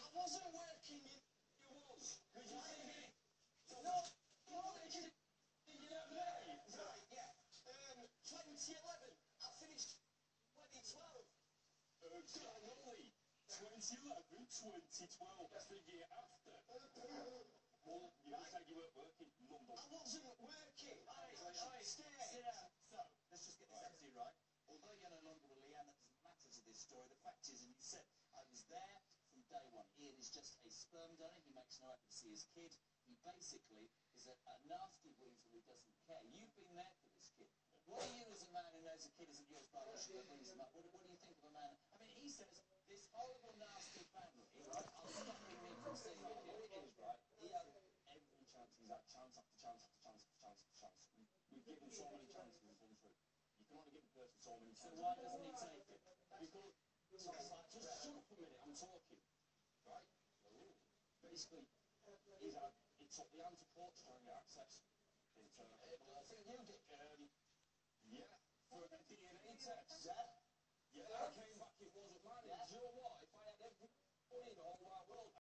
wasn't working, it was. Because you see me. No, you're working in your name. Right, yeah. 2011. I finished 2012. Only 2011, 2012. That's the year after. Well, you said you weren't working, mumble. I wasn't working. Sit down. So, let's just get this absolutely right. Although you're no longer with Leanne, that doesn't matter to this story. The fact is, and you said, I was there from day one. Ian is just a sperm donor. He makes no effort to see his kid. He basically is a nasty weasel who doesn't care. You've been there for this kid. What are you as a man who knows a kid isn't yours biologically that brings him up? What do you think of a man? I mean, he says, this horrible, nasty family, right, are stopping me from seeing the kid. It is, right? He had every chance. He's had chance after chance after chance after chance after chance. We've given so many chances in this country. You can only give a person so many chances. So why doesn't he take it? Because, just shut up a minute, I'm talking. Right? Basically, he took the anti-court to try and get access. I think you did. Yeah, for a DNA test. Yeah, I came back, it wasn't mine. Yeah. Do you know what? If I had every money in the whole wide world,